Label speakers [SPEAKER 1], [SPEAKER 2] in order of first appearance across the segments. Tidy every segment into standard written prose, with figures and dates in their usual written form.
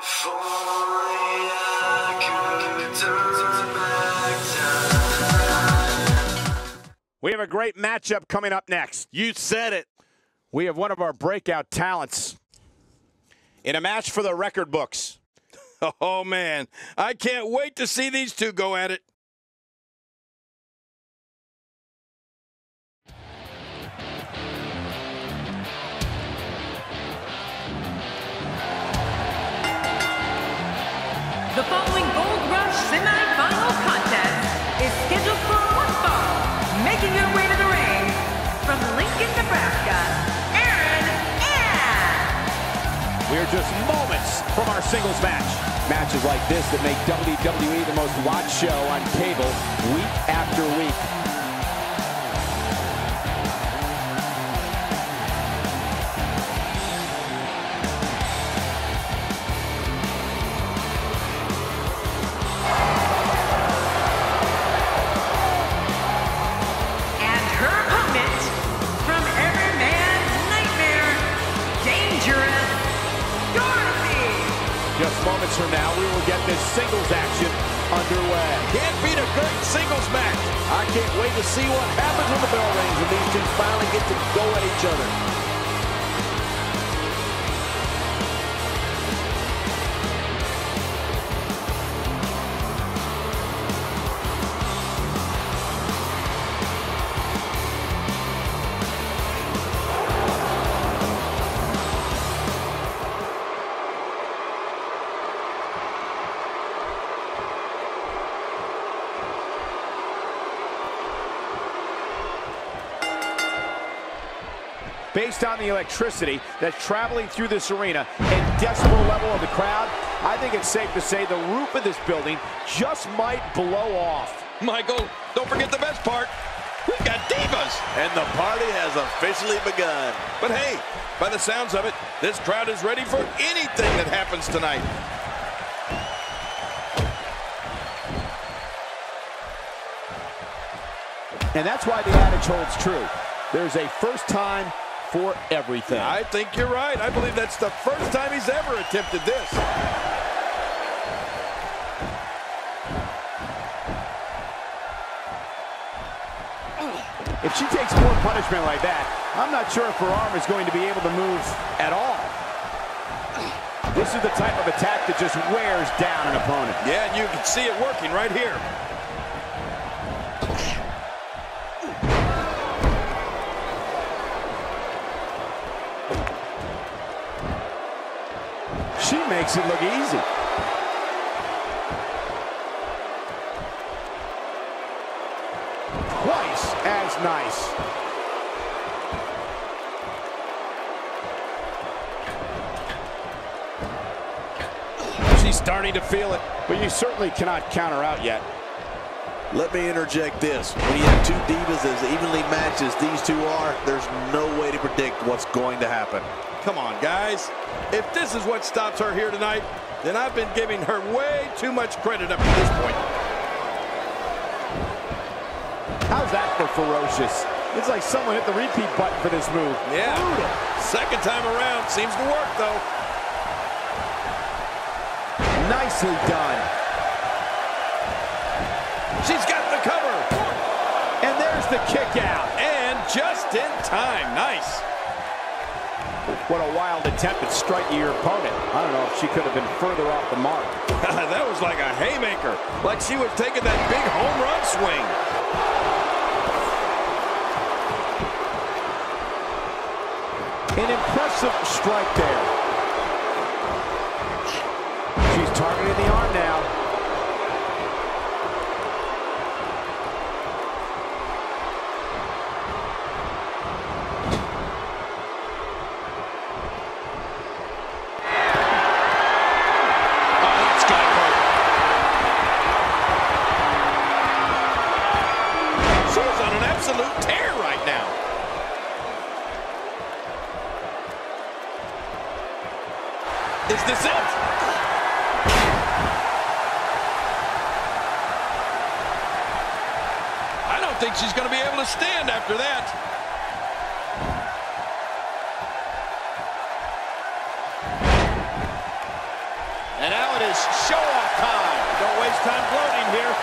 [SPEAKER 1] We have a great matchup coming up next.
[SPEAKER 2] You said it.
[SPEAKER 1] We have one of our breakout talents in a match for the record books.
[SPEAKER 2] Oh, man. I can't wait to see these two go at it.
[SPEAKER 3] The following Gold Rush semi-final contest is scheduled for one fall. Making her way to the ring from Lincoln, Nebraska, Erin Ann.
[SPEAKER 1] We are just moments from our singles match. Matches like this that make WWE the most watched show on cable week after week. Just moments from now, we will get this singles action underway.
[SPEAKER 2] Can't beat a great singles match.
[SPEAKER 4] I can't wait to see what happens when the bell rings and these two finally get to go at each other.
[SPEAKER 1] Based on the electricity that's traveling through this arena and decibel level of the crowd, I think it's safe to say the roof of this building just might blow off.
[SPEAKER 2] Michael, don't forget the best part. We've got divas.
[SPEAKER 4] And the party has officially begun.
[SPEAKER 2] But hey, by the sounds of it, this crowd is ready for anything that happens tonight.
[SPEAKER 1] And that's why the adage holds true. There's a first time for everything.
[SPEAKER 2] I think you're right. I believe that's the first time he's ever attempted this.
[SPEAKER 1] If she takes more punishment like that, I'm not sure if her arm is going to be able to move at all. This is the type of attack that just wears down an opponent.
[SPEAKER 2] Yeah, and you can see it working right here.
[SPEAKER 1] She makes it look easy. Twice as nice. She's starting to feel it, but you certainly cannot count her out yet.
[SPEAKER 4] Let me interject this. When you have two divas as evenly matched as these two are, there's no way to predict what's going to happen.
[SPEAKER 2] Come on, guys. If this is what stops her here tonight, then I've been giving her way too much credit up to this point.
[SPEAKER 1] How's that for ferocious? It's like someone hit the repeat button for this move.
[SPEAKER 2] Yeah.
[SPEAKER 1] Brutal.
[SPEAKER 2] Second time around. Seems to work, though.
[SPEAKER 1] Nicely done.
[SPEAKER 2] She's got the cover.
[SPEAKER 1] And there's the kick out.
[SPEAKER 2] And just in time. Nice.
[SPEAKER 1] What a wild attempt at striking your opponent. I don't know if she could have been further off the mark.
[SPEAKER 2] That was like a haymaker. Like she was taking that big home run swing.
[SPEAKER 1] An impressive strike there. She's targeting the arm now.
[SPEAKER 2] Absolute tear right now. Is this it? I don't think she's going to be able to stand after that. time gloating here.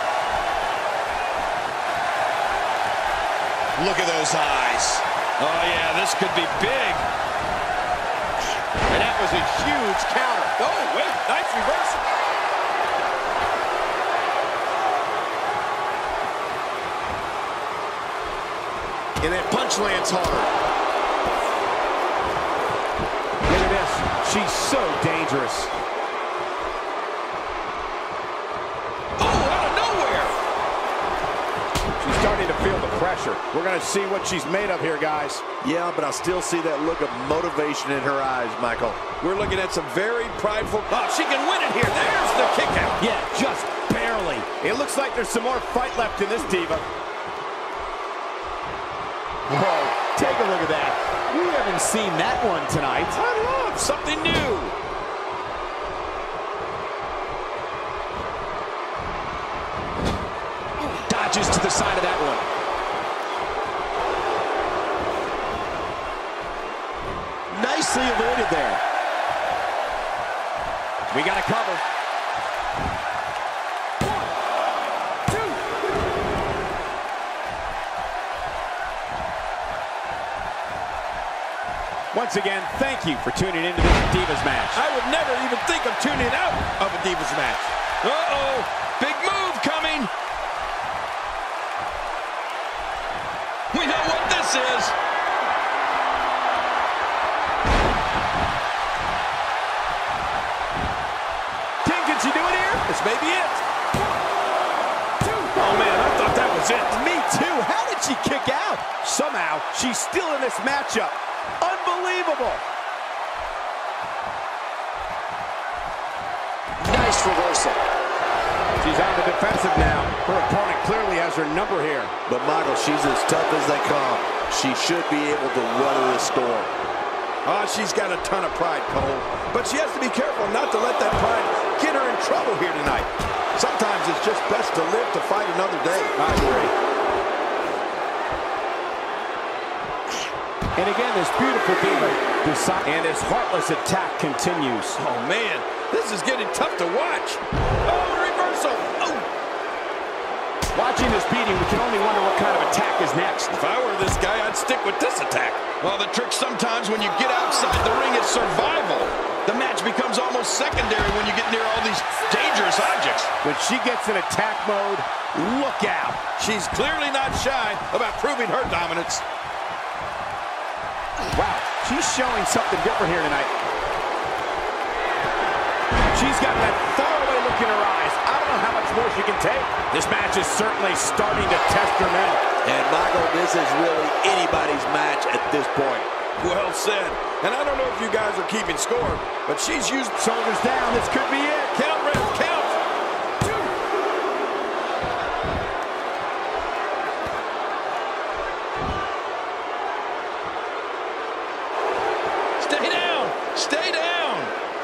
[SPEAKER 5] Look at those eyes.
[SPEAKER 2] Oh, yeah, this could be big.
[SPEAKER 1] And that was a huge counter.
[SPEAKER 2] Oh, wait, nice reversal.
[SPEAKER 5] And that punch lands hard.
[SPEAKER 1] Look at this. She's so dangerous.
[SPEAKER 2] Oh, out of nowhere.
[SPEAKER 1] She's starting to feel the pressure. We're going to see what she's made of here, guys.
[SPEAKER 4] Yeah, but I still see that look of motivation in her eyes, Michael.
[SPEAKER 2] We're looking at some very prideful. Oh, she can win it here. There's the kick out.
[SPEAKER 1] Yeah, just barely. It looks like there's some more fight left in this diva. Whoa, take a look at that. We haven't seen that one tonight.
[SPEAKER 2] I love something new.
[SPEAKER 1] Dodges to the side of that one. Nicely avoided there. We got to cover. Once again, thank you for tuning into this Divas match.
[SPEAKER 2] I would never even think of tuning out of a Divas match. Uh-oh, big move coming. We know what this is.
[SPEAKER 1] Can she do it here?
[SPEAKER 2] This may be it. Oh, man, I thought that was it.
[SPEAKER 1] Me too. How did she kick out? Somehow, she's still in this matchup. Unbelievable.
[SPEAKER 5] Nice reversal.
[SPEAKER 1] She's on the defensive now. Her opponent clearly has her number here.
[SPEAKER 4] But, Michael, she's as tough as they come. She should be able to weather this storm.
[SPEAKER 2] Oh, she's got a ton of pride, Cole. But she has to be careful not to let that pride get her in trouble here tonight. Sometimes it's just best to live to fight another day.
[SPEAKER 1] I agree. And again, this beautiful diva, and his heartless attack continues.
[SPEAKER 2] Oh, man, this is getting tough to watch. Oh, reversal. Oh.
[SPEAKER 1] Watching this beating, we can only wonder what kind of attack is next.
[SPEAKER 2] If I were this guy, I'd stick with this attack. Well, the trick sometimes when you get outside the ring is survival. The match becomes almost secondary when you get near all these dangerous objects.
[SPEAKER 1] When she gets in attack mode, look out.
[SPEAKER 2] She's clearly not shy about proving her dominance.
[SPEAKER 1] Wow, she's showing something different here tonight. She's got that faraway look in her eyes. I don't know how much more she can take. This match is certainly starting to test her mettle.
[SPEAKER 4] And, Michael, this is really anybody's match at this point.
[SPEAKER 2] Well said. And I don't know if you guys are keeping score, but she's used
[SPEAKER 1] Shoulders down, this could be it.
[SPEAKER 2] count, ref, count. Stay down. Stay down.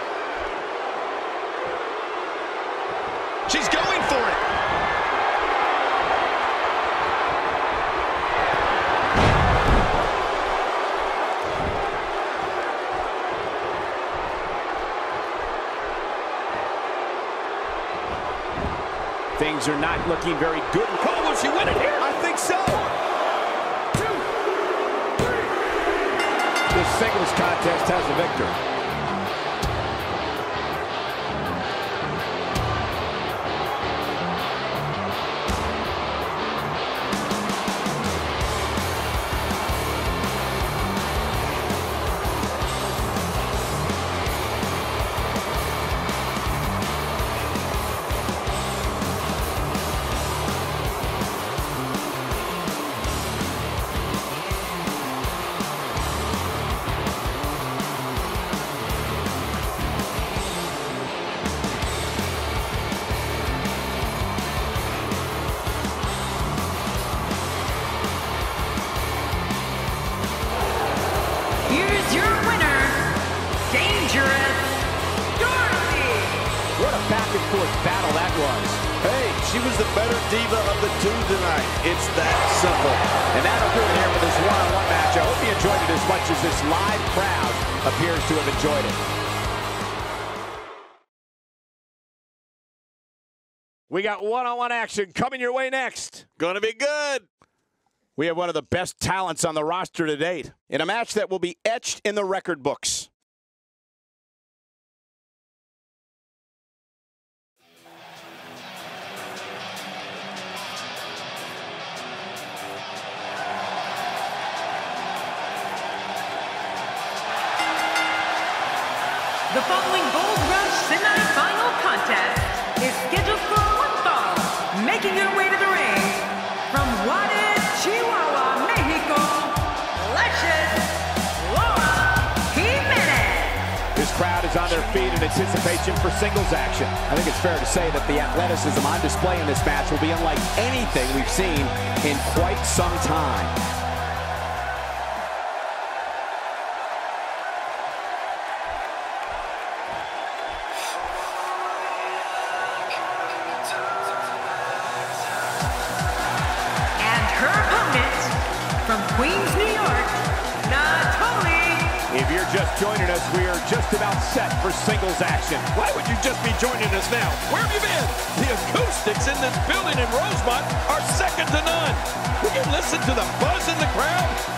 [SPEAKER 5] She's going for it.
[SPEAKER 1] Things are not looking very good.
[SPEAKER 2] Cole, will she win it here?
[SPEAKER 1] I think so. This singles contest has a victor.
[SPEAKER 3] Here's your winner, Dangerous Dorothy.
[SPEAKER 1] What a back-and-forth battle that was.
[SPEAKER 4] Hey, she was the better diva of the two tonight. It's that simple.
[SPEAKER 1] And that'll do it here for this one-on-one match. I hope you enjoyed it as much as this live crowd appears to have enjoyed it. We got one-on-one action coming your way next.
[SPEAKER 4] Gonna be good.
[SPEAKER 1] We have one of the best talents on the roster to date in a match that will be etched in the record books.
[SPEAKER 3] The following Gold Rush semi-final contest is scheduled for one fall. Making your way to the ring from Juárez, Chihuahua, Mexico, Luscious Laura Jimenez.
[SPEAKER 1] This crowd is on their feet in anticipation for singles action. I think it's fair to say that the athleticism on display in this match will be unlike anything we've seen in quite some time.
[SPEAKER 3] From Queens, New York, Natali.
[SPEAKER 1] If you're just joining us, we are just about set for singles action.
[SPEAKER 2] Why would you just be joining us now? Where have you been? The acoustics in this building in Rosemont are second to none. Will you listen to the buzz in the crowd?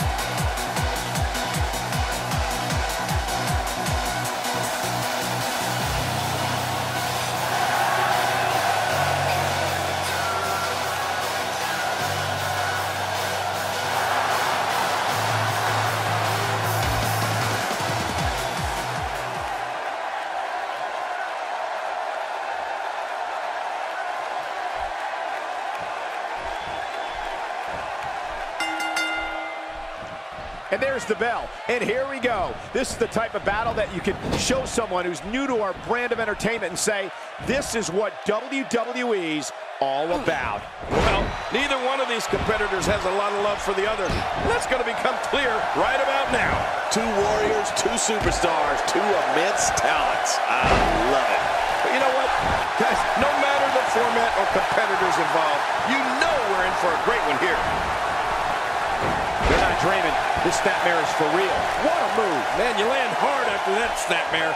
[SPEAKER 1] And there's the bell, and here we go. This is the type of battle that you can show someone who's new to our brand of entertainment and say, this is what WWE's all about.
[SPEAKER 2] Well, neither one of these competitors has a lot of love for the other. That's going to become clear right about now.
[SPEAKER 4] Two warriors, two superstars, two immense talents. I love it.
[SPEAKER 2] But you know what? Guys, no matter the format or competitors involved, you know we're in for a great one here.
[SPEAKER 1] They're not dreaming. This snapmare is for real. What a move.
[SPEAKER 2] Man, you land hard after that snapmare.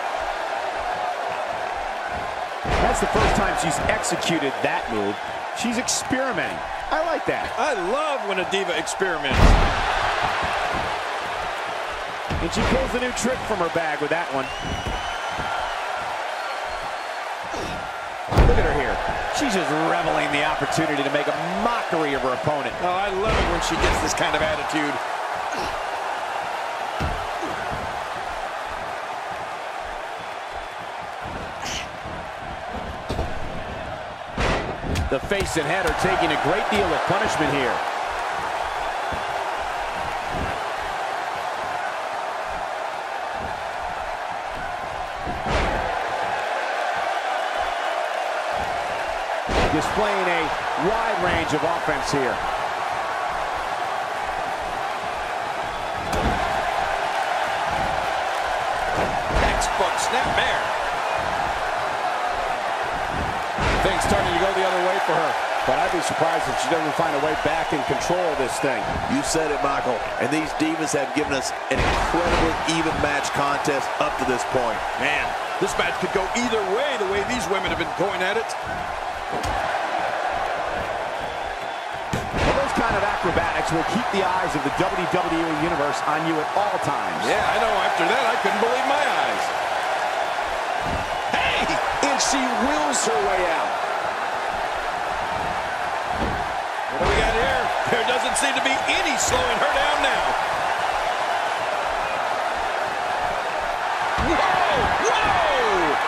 [SPEAKER 1] That's the first time she's executed that move. She's experimenting. I like that.
[SPEAKER 2] I love when a diva experiments.
[SPEAKER 1] And she pulls a new trick from her bag with that one. Look at her here. She's just reveling the opportunity to make a mockery of her opponent.
[SPEAKER 2] Oh, I love it when she gets this kind of attitude.
[SPEAKER 1] The face and head are taking a great deal of punishment here. Displaying a wide range of offense here.
[SPEAKER 2] Textbook snapmare.
[SPEAKER 1] Things starting to go the other way for her, but I'd be surprised if she doesn't find a way back and control this thing.
[SPEAKER 4] You said it, Michael. And these divas have given us an incredibly even match contest up to this point.
[SPEAKER 2] Man, this match could go either way the way these women have been going at it.
[SPEAKER 1] Well, those kind of acrobatics will keep the eyes of the WWE Universe on you at all times.
[SPEAKER 2] Yeah, I know. After that, I couldn't believe my eyes.
[SPEAKER 5] Hey! And she wills her way out.
[SPEAKER 2] What do we got here? There doesn't seem to be any slowing her down now. Whoa! Whoa!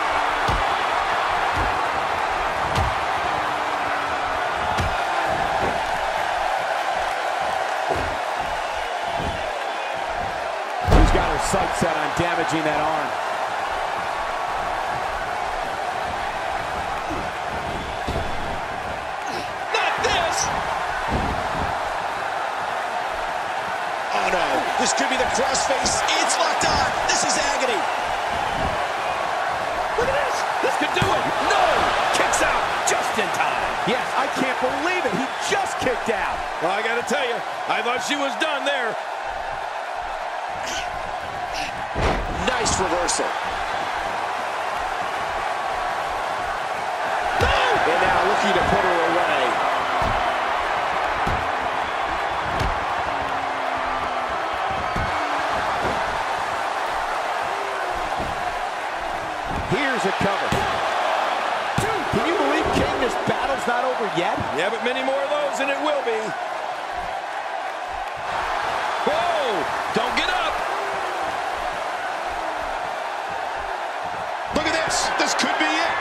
[SPEAKER 1] She's got her sights set on damaging that arm.
[SPEAKER 5] Oh no, this could be the crossface. It's locked on. This is agony.
[SPEAKER 2] Look at this. This could do it. No! Kicks out just in time.
[SPEAKER 1] Yes, I can't believe it. He just kicked out.
[SPEAKER 2] Well, I got to tell you, I thought she was done there.
[SPEAKER 5] Nice reversal.
[SPEAKER 1] And now looking to Here's a cover. Can you believe, King, this battle's not over yet?
[SPEAKER 2] Yeah, but many more of those, and it will be. Whoa! Don't get up!
[SPEAKER 5] Look at this. This could be it.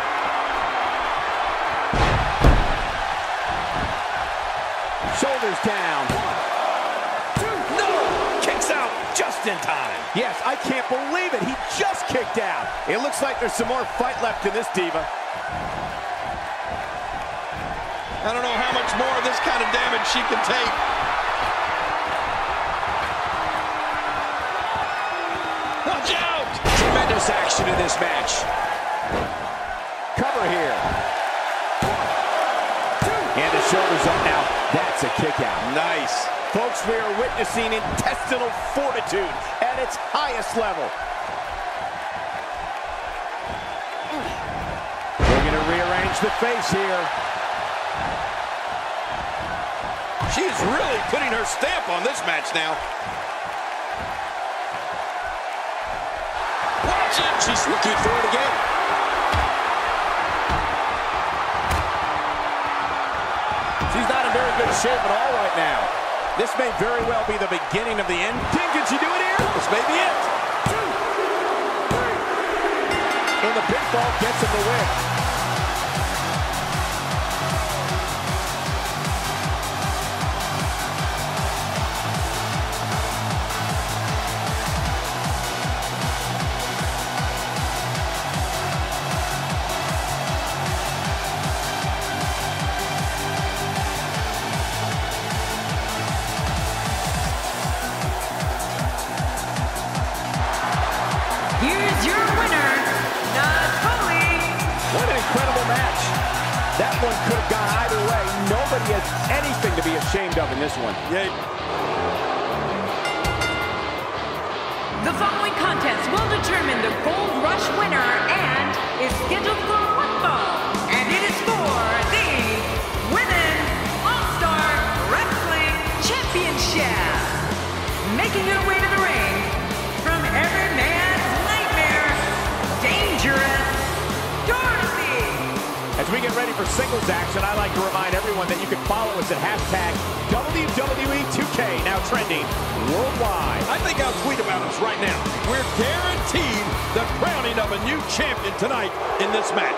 [SPEAKER 1] Shoulders down.
[SPEAKER 2] No! Kicks out just in time.
[SPEAKER 1] Yes, I can't believe it. He just kicked out. It looks like there's some more fight left in this diva.
[SPEAKER 2] I don't know how much more of this kind of damage she can take. Watch out!
[SPEAKER 5] Tremendous action in this match.
[SPEAKER 1] Cover here. And the shoulders up now. That's a kick out.
[SPEAKER 2] Nice.
[SPEAKER 1] Folks, we are witnessing intestinal fortitude at its highest level. We're going to rearrange the face here.
[SPEAKER 2] She's really putting her stamp on this match now. Watch it!
[SPEAKER 5] She's looking for it again.
[SPEAKER 1] She's not in very good shape at all right now. This may very well be the beginning of the end. King, can she do it here?
[SPEAKER 2] This may be it.
[SPEAKER 1] And the pinfall gets him the win.
[SPEAKER 3] Here's your winner, Natalie.
[SPEAKER 1] What an incredible match. That one could have gone either way. Nobody has anything to be ashamed of in this one.
[SPEAKER 2] Yeah.
[SPEAKER 3] The following contest will determine the Gold Rush winner and is scheduled for one fall. And it is for the Women's All-Star Wrestling Championship. Making her way to the ring from every man's nightmare, Dangerous Dorothy.
[SPEAKER 1] As we get ready for singles action, I like to remind everyone that you can follow us at hashtag WWE2K, now trending worldwide.
[SPEAKER 2] I think I'll tweet about us right now. We're guaranteed the crowning of a new champion tonight in this match.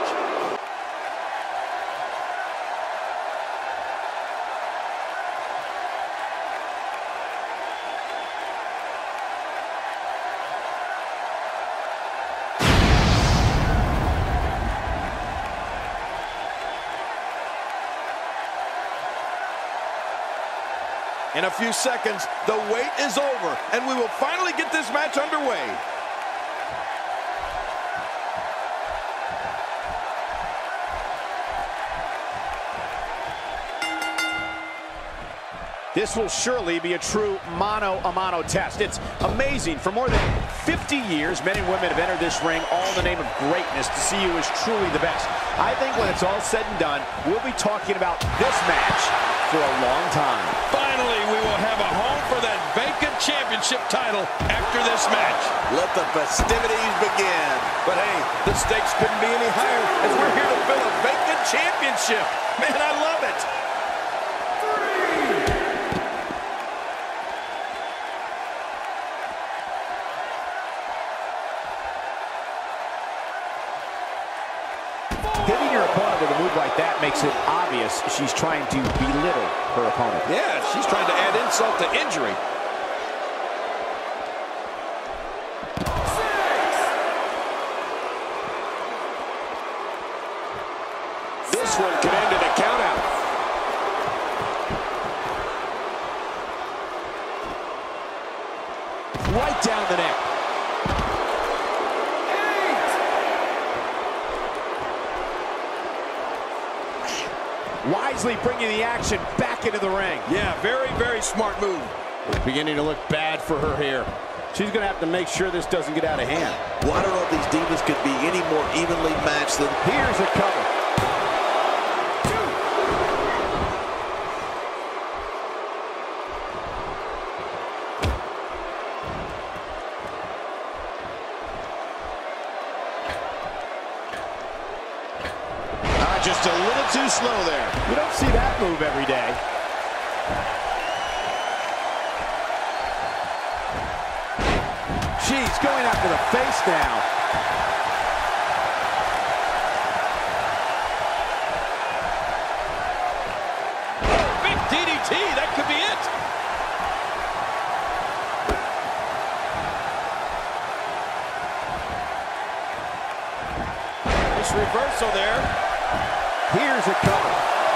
[SPEAKER 2] In a few seconds, the wait is over, and we will finally get this match underway.
[SPEAKER 1] This will surely be a true mano-a-mano test. It's amazing. For more than 50 years, men and women have entered this ring all in the name of greatness to see who is truly the best. I think when it's all said and done, we'll be talking about this match for a long time.
[SPEAKER 2] Finally, we will have a home for that vacant championship title after this match.
[SPEAKER 4] Let the festivities begin.
[SPEAKER 2] But hey, the stakes couldn't be any higher as we're here to fill a vacant championship. Man, I love it.
[SPEAKER 1] Hitting your opponent with a move like that makes it obvious she's trying to belittle her opponent.
[SPEAKER 2] Yeah, she's trying to add insult to injury.
[SPEAKER 5] This one could end in a countout. Right down the neck.
[SPEAKER 1] Wisely bringing the action back into the ring.
[SPEAKER 2] Yeah, very, very smart move.
[SPEAKER 1] It's beginning to look bad for her here. She's going to have to make sure this doesn't get out of hand.
[SPEAKER 4] Well, I don't know if these divas could be any more evenly matched than...
[SPEAKER 1] Here's a cover.
[SPEAKER 5] just a little too slow there.
[SPEAKER 1] You don't see that move every day. She's going after the face now.
[SPEAKER 2] Oh, big DDT. That could be it. Nice reversal there.
[SPEAKER 1] Here's a cover.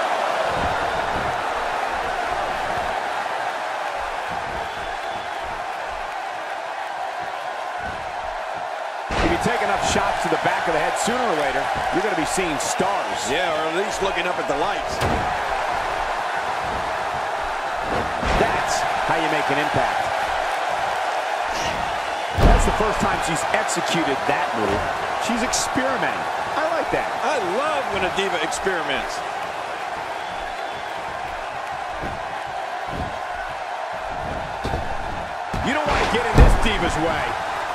[SPEAKER 1] If you take enough shots to the back of the head, sooner or later, you're going to be seeing stars.
[SPEAKER 2] Yeah, or at least looking up at the lights.
[SPEAKER 1] That's how you make an impact. That's the first time she's executed that move. She's experimenting. I like that.
[SPEAKER 2] I love when a diva experiments.
[SPEAKER 1] You don't want to get in this diva's way.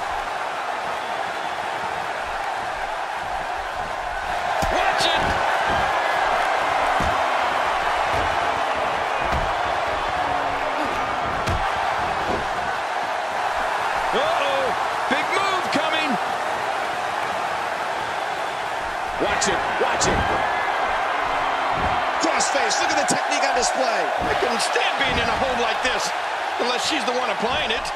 [SPEAKER 2] Watch it! Uh-oh! Big move coming!
[SPEAKER 5] Watch it, watch it. Crossface, look at the technique on display.
[SPEAKER 2] I couldn't stand being in a hold like this, unless she's the one applying it.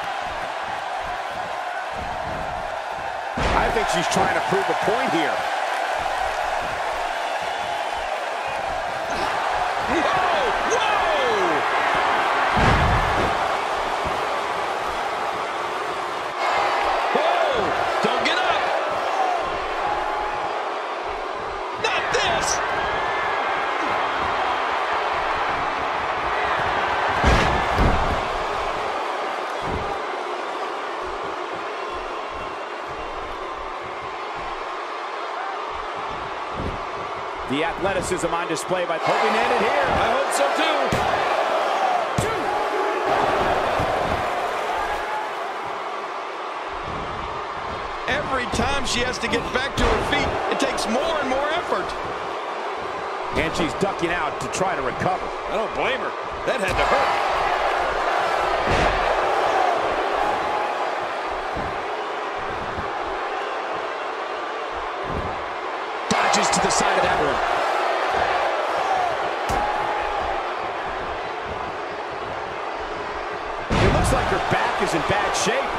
[SPEAKER 1] I think she's trying to prove a point here.
[SPEAKER 2] Whoa! Whoa! Whoa! Don't get up! Not this!
[SPEAKER 1] The athleticism on display by hoping to end it here.
[SPEAKER 2] I hope so too. Every time she has to get back to her feet, it takes more and more effort.
[SPEAKER 1] And she's ducking out to try to recover.
[SPEAKER 2] I don't blame her. That had to hurt.
[SPEAKER 5] Dodges to the side of that one.
[SPEAKER 1] It looks like her back is in bad shape.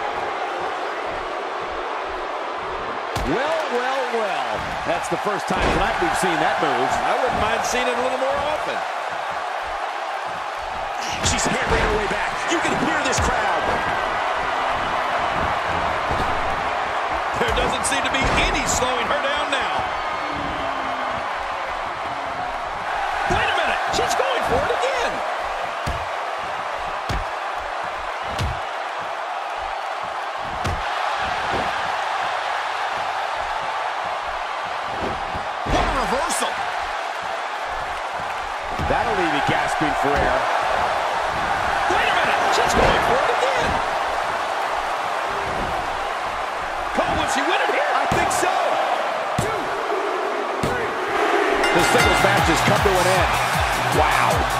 [SPEAKER 1] Well, well, well. That's the first time tonight we've seen that move.
[SPEAKER 2] I wouldn't mind seeing it a little more often.
[SPEAKER 5] She's hammering her way back. You can hear this crowd.
[SPEAKER 2] There doesn't seem to be any slowing her down now. Wait a minute. She's going for it again.
[SPEAKER 5] What a reversal.
[SPEAKER 1] That'll leave you gasping for air.
[SPEAKER 2] Wait a minute. She's going for it again. Cole, will she win it here?
[SPEAKER 1] I think so. The singles match has come to an end. Wow.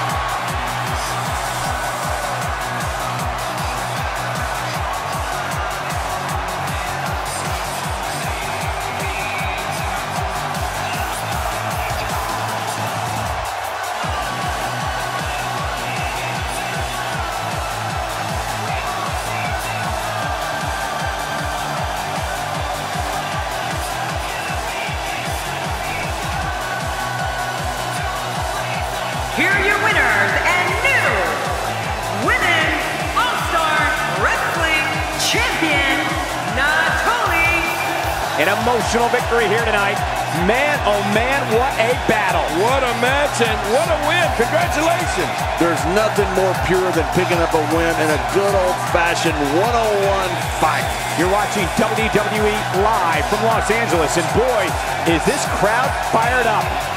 [SPEAKER 3] Here are your winners and new Women's All-Star Wrestling Champion, Natoli.
[SPEAKER 1] An emotional victory here tonight. Man, oh man, what a battle.
[SPEAKER 2] What a match and what a win. Congratulations.
[SPEAKER 4] There's nothing more pure than picking up a win in a good old-fashioned one-on-one fight.
[SPEAKER 1] You're watching WWE live from Los Angeles, and boy, is this crowd fired up.